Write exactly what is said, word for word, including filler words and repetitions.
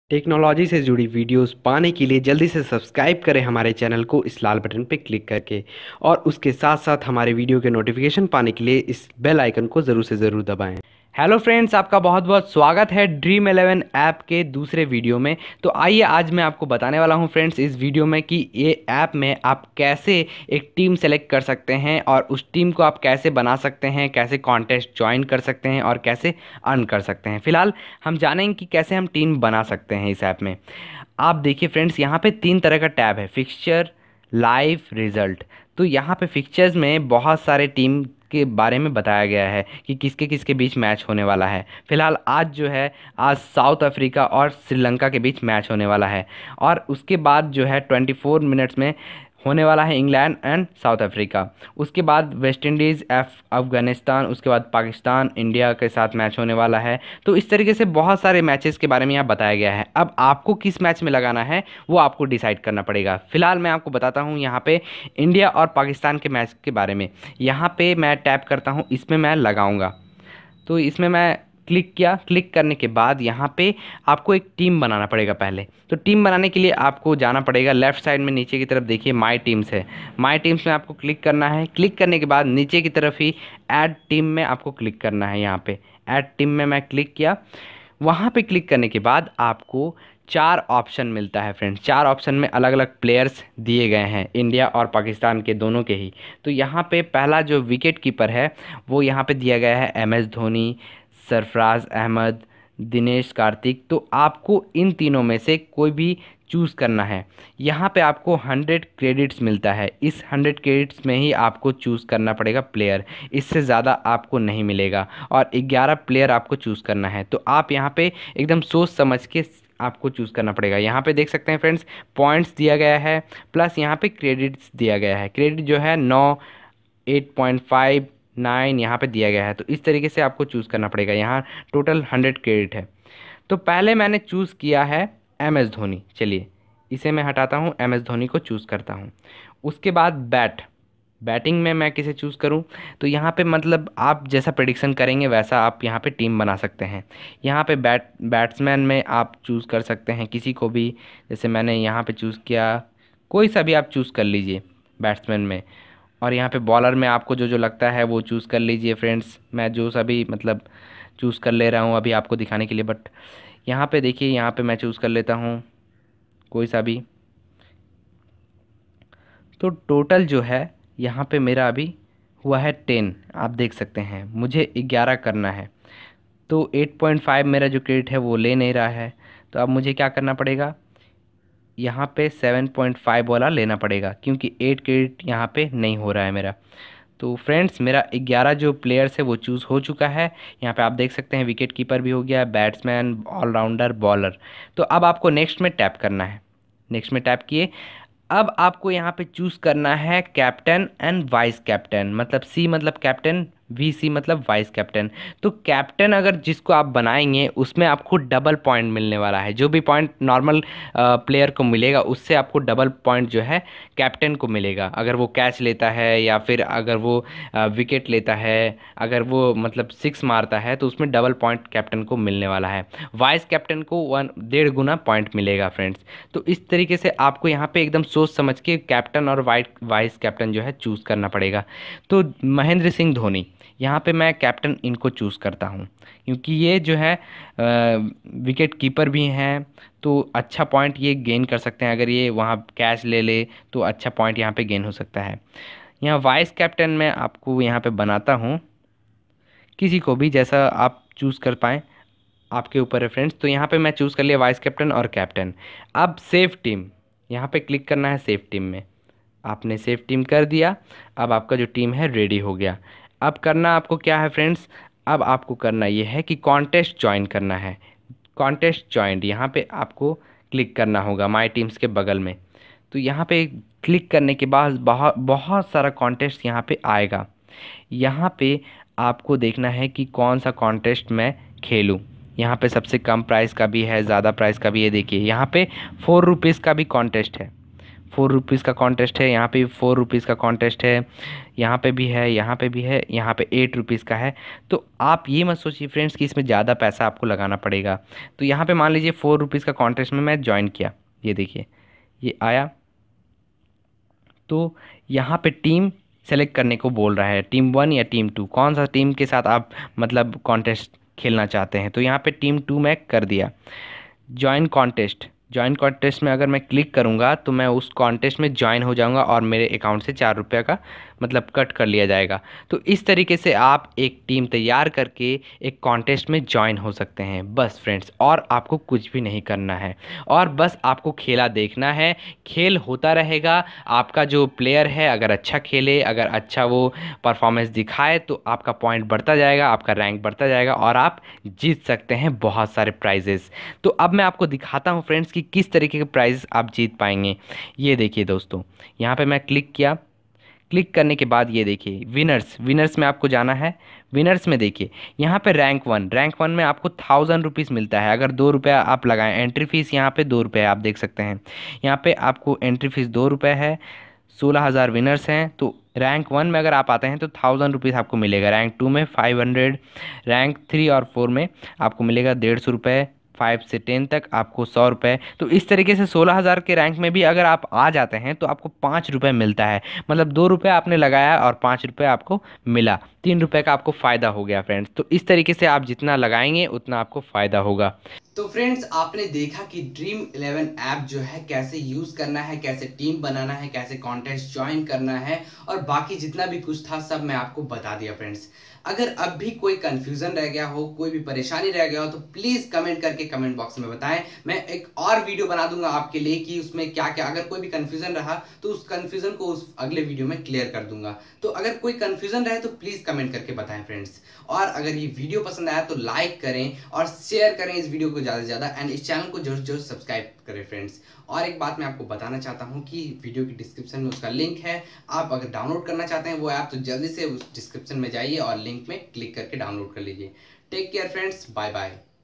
Technology से जुड़ी videos पाने के लिए जल्दी से सब्सक्राइब करें हमारे चैनल को इस लाल बटन पर क्लिक करके। और उसके साथ साथ हमारे वीडियो के नोटिफिकेशन पाने के लिए इस बेल आइकन को ज़रूर से ज़रूर दबाएं। हेलो फ्रेंड्स, आपका बहुत बहुत स्वागत है ड्रीम इलेवन ऐप के दूसरे वीडियो में। तो आइए आज मैं आपको बताने वाला हूं फ्रेंड्स इस वीडियो में कि ये ऐप में आप कैसे एक टीम सेलेक्ट कर सकते हैं और उस टीम को आप कैसे बना सकते हैं, कैसे कॉन्टेस्ट ज्वाइन कर सकते हैं और कैसे अर्न कर सकते हैं। फिलहाल हम जानेंगे कि कैसे हम टीम बना सकते हैं इस ऐप में। आप देखिए फ्रेंड्स, यहाँ पे तीन तरह का टैब है, फिक्सचर, लाइव, रिजल्ट। तो यहाँ पे फिक्चर्स में बहुत सारे टीम के बारे में बताया गया है कि किसके किसके बीच मैच होने वाला है। फिलहाल आज जो है, आज साउथ अफ्रीका और श्रीलंका के बीच मैच होने वाला है। और उसके बाद जो है ट्वेंटी फोर मिनट्स में होने वाला है इंग्लैंड एंड साउथ अफ्रीका। उसके बाद वेस्ट इंडीज़ एफ अफगानिस्तान, उसके बाद पाकिस्तान इंडिया के साथ मैच होने वाला है। तो इस तरीके से बहुत सारे मैचेस के बारे में यहाँ बताया गया है। अब आपको किस मैच में लगाना है वो आपको डिसाइड करना पड़ेगा। फिलहाल मैं आपको बताता हूँ यहाँ पे इंडिया और पाकिस्तान के मैच के बारे में। यहाँ पे मैं टैप करता हूँ, इसमें मैं लगाऊँगा। तो इसमें मैं क्लिक किया। क्लिक करने के बाद यहाँ पे आपको एक टीम बनाना पड़ेगा पहले। तो टीम बनाने के लिए आपको जाना पड़ेगा लेफ़्ट साइड में, नीचे की तरफ देखिए माय टीम्स है। माय टीम्स में आपको क्लिक करना है। क्लिक करने के बाद नीचे की तरफ ही ऐड टीम में आपको क्लिक करना है। यहाँ पे ऐड टीम में मैं क्लिक किया। वहाँ पे क्लिक करने के बाद आपको चार ऑप्शन मिलता है फ्रेंड्स। चार ऑप्शन में अलग अलग प्लेयर्स दिए गए हैं, इंडिया और पाकिस्तान के दोनों के ही। तो यहाँ पे पहला जो विकेट कीपर है वो यहाँ पे दिया गया है एम एस धोनी, सरफराज अहमद, दिनेश कार्तिक। तो आपको इन तीनों में से कोई भी चूज़ करना है। यहाँ पे आपको हंड्रेड क्रेडिट्स मिलता है। इस हंड्रेड क्रेडिट्स में ही आपको चूज़ करना पड़ेगा प्लेयर, इससे ज़्यादा आपको नहीं मिलेगा। और ग्यारह प्लेयर आपको चूज़ करना है। तो आप यहाँ पे एकदम सोच समझ के आपको चूज़ करना पड़ेगा। यहाँ पे देख सकते हैं फ्रेंड्स, पॉइंट्स दिया गया है प्लस यहाँ पे क्रेडिट्स दिया गया है। क्रेडिट जो है नौ, एट पॉइंट फाइव, नाइन यहाँ पे दिया गया है। तो इस तरीके से आपको चूज़ करना पड़ेगा। यहाँ टोटल हंड्रेड क्रेडिट है। तो पहले मैंने चूज़ किया है एम एस धोनी। चलिए इसे मैं हटाता हूँ, एम एस धोनी को चूज़ करता हूँ। उसके बाद बैट बैटिंग में मैं किसे चूज़ करूं? तो यहाँ पे मतलब आप जैसा प्रेडिक्शन करेंगे वैसा आप यहाँ पे टीम बना सकते हैं। यहाँ पे बैट बैट्समैन में आप चूज़ कर सकते हैं किसी को भी। जैसे मैंने यहाँ पे चूज़ किया, कोई सा भी आप चूज़ कर लीजिए बैट्समैन में। और यहाँ पे बॉलर में आपको जो जो लगता है वो चूज़ कर लीजिए फ्रेंड्स। मैं जो सभी मतलब चूज़ कर ले रहा हूँ अभी आपको दिखाने के लिए। बट यहाँ पे देखिए, यहाँ पे मैं चूज़ कर लेता हूँ कोई सा भी। तो टोटल जो है यहाँ पे मेरा अभी हुआ है टेन, आप देख सकते हैं। मुझे ग्यारह करना है। तो एट पॉइंट फाइव मेरा जो क्रेडिट है वो ले नहीं रहा है। तो अब मुझे क्या करना पड़ेगा, यहाँ पे सेवन पॉइंट फाइव वाला लेना पड़ेगा, क्योंकि एट क्रेडिट यहाँ पे नहीं हो रहा है मेरा। तो फ्रेंड्स मेरा ग्यारह जो प्लेयर्स है वो चूज़ हो चुका है। यहाँ पे आप देख सकते हैं विकेट कीपर भी हो गया, बैट्समैन, ऑलराउंडर, बॉलर। तो अब आपको नेक्स्ट में टैप करना है। नेक्स्ट में टैप किए। अब आपको यहाँ पे चूज़ करना है कैप्टन एंड वाइस कैप्टन। मतलब सी मतलब कैप्टन, वी सी मतलब वाइस कैप्टन। तो कैप्टन अगर जिसको आप बनाएंगे उसमें आपको डबल पॉइंट मिलने वाला है। जो भी पॉइंट नॉर्मल प्लेयर को मिलेगा उससे आपको डबल पॉइंट जो है कैप्टन को मिलेगा। अगर वो कैच लेता है या फिर अगर वो विकेट लेता है, अगर वो मतलब सिक्स मारता है, तो उसमें डबल पॉइंट कैप्टन को मिलने वाला है। वाइस कैप्टन को वन डेढ़ गुना पॉइंट मिलेगा फ्रेंड्स। तो इस तरीके से आपको यहाँ पे एकदम सोच समझ के कैप्टन और वाइट वाइस कैप्टन जो है चूज़ करना पड़ेगा। तो महेंद्र सिंह धोनी, यहाँ पे मैं कैप्टन इनको चूज़ करता हूँ, क्योंकि ये जो है विकेट कीपर भी हैं। तो अच्छा पॉइंट ये गेन कर सकते हैं। अगर ये वहाँ कैच ले ले तो अच्छा पॉइंट यहाँ पे गेन हो सकता है। यहाँ वाइस कैप्टन मैं आपको यहाँ पे बनाता हूँ, किसी को भी जैसा आप चूज़ कर पाएँ, आपके ऊपर है फ्रेंड्स। तो यहाँ पे मैं चूज़ कर लिया वाइस कैप्टन और कैप्टन। अब सेव टीम, यहाँ पे क्लिक करना है सेव टीम में। आपने सेव टीम कर दिया। अब आपका जो टीम है रेडी हो गया। अब करना आपको क्या है फ्रेंड्स, अब आपको करना ये है कि कॉन्टेस्ट ज्वाइन करना है। कॉन्टेस्ट ज्वाइंट, यहाँ पे आपको क्लिक करना होगा माय टीम्स के बगल में। तो यहाँ पे क्लिक करने के बाद बहुत बहुत सारा कॉन्टेस्ट यहाँ पे आएगा। यहाँ पे आपको देखना है कि कौन सा कॉन्टेस्ट मैं खेलूँ। यहाँ पे सबसे कम प्राइस का भी है, ज़्यादा प्राइस का भी है। देखिए यहाँ पे फोर रुपीज़ का भी कॉन्टेस्ट है। फोर रुपीज़ का कॉन्टेस्ट है, यहाँ पे भी फोर रुपीज़ का कॉन्टेस्ट है, यहाँ पे भी है, यहाँ पे भी है, यहाँ पे एट रुपीज़ का है। तो आप ये मत सोचिए फ्रेंड्स कि इसमें ज़्यादा पैसा आपको लगाना पड़ेगा। तो यहाँ पे मान लीजिए फोर रुपीज़ का कॉन्टेस्ट में मैं ज्वाइन किया, ये देखिए ये आया। तो यहाँ पे टीम सेलेक्ट करने को बोल रहा है, टीम वन या टीम टू, कौन सा टीम के साथ आप मतलब कॉन्टेस्ट खेलना चाहते हैं। तो यहाँ पे टीम टू मैं कर दिया। ज्वाइन कॉन्टेस्ट, ज्वाइन कॉन्टेस्ट में अगर मैं क्लिक करूँगा तो मैं उस कॉन्टेस्ट में ज्वाइन हो जाऊँगा और मेरे अकाउंट से चार रुपये का मतलब कट कर लिया जाएगा। तो इस तरीके से आप एक टीम तैयार करके एक कॉन्टेस्ट में ज्वाइन हो सकते हैं बस फ्रेंड्स, और आपको कुछ भी नहीं करना है और बस आपको खेला देखना है। खेल होता रहेगा, आपका जो प्लेयर है अगर अच्छा खेले, अगर अच्छा वो परफॉर्मेंस दिखाए तो आपका पॉइंट बढ़ता जाएगा, आपका रैंक बढ़ता जाएगा और आप जीत सकते हैं बहुत सारे प्राइजेस। तो अब मैं आपको दिखाता हूँ फ्रेंड्स कि किस तरीके के प्राइजेस आप जीत पाएंगे। ये देखिए दोस्तों, यहाँ पे मैं क्लिक किया, क्लिक करने के बाद ये देखिए विनर्स, विनर्स में आपको जाना है। विनर्स में देखिए यहाँ पे रैंक वन, रैंक वन में आपको थाउजेंड रुपीज़ मिलता है अगर दो रुपये आप लगाएं। एंट्री फीस यहाँ पे दो रुपये आप देख सकते हैं, यहाँ पे आपको एंट्री फीस दो रुपये है। सोलह हज़ार विनर्स हैं। तो रैंक वन में अगर आप आते हैं तो थाउजेंड रुपीज़ आपको मिलेगा, रैंक टू में फाइव हंड्रेड, रैंक थ्री और फोर में आपको मिलेगा डेढ़ सौ रुपये, फाइव से टेन तक आपको सौ रुपये। तो इस तरीके से सोलह हज़ार के रैंक में भी अगर आप आ जाते हैं तो आपको पाँच रुपये मिलता है। मतलब दो रुपये आपने लगाया और पाँच रुपये आपको मिला, तीन रुपये का आपको फ़ायदा हो गया फ्रेंड्स। तो इस तरीके से आप जितना लगाएंगे उतना आपको फ़ायदा होगा। तो फ्रेंड्स आपने देखा कि ड्रीम इलेवन ऐप जो है कैसे यूज करना है, कैसे टीम बनाना है, कैसे कॉन्टेस्ट ज्वाइन करना है और बाकी जितना भी कुछ था सब मैं आपको बता दिया फ्रेंड्स। अगर अब भी कोई कंफ्यूजन रह गया हो, कोई भी परेशानी रह गया हो तो प्लीज कमेंट करके कमेंट बॉक्स में बताएं। मैं एक और वीडियो बना दूंगा आपके लिए कि उसमें क्या क्या, अगर कोई भी कंफ्यूजन रहा तो उस कंफ्यूजन को उस अगले वीडियो में क्लियर कर दूंगा। तो अगर कोई कंफ्यूजन रहे तो प्लीज कमेंट करके बताएं फ्रेंड्स। और अगर ये वीडियो पसंद आया तो लाइक करें और शेयर करें इस वीडियो को ज्यादा से ज्यादा, एंड इस चैनल को जरूर जरूर सब्सक्राइब करें फ्रेंड्स। और एक बात मैं आपको बताना चाहता हूं कि वीडियो की डिस्क्रिप्शन में उसका लिंक है, आप अगर डाउनलोड करना चाहते हैं वो ऐप तो जल्दी से उस डिस्क्रिप्शन में जाइए और लिंक में क्लिक करके डाउनलोड कर लीजिए। Take care friends, bye bye.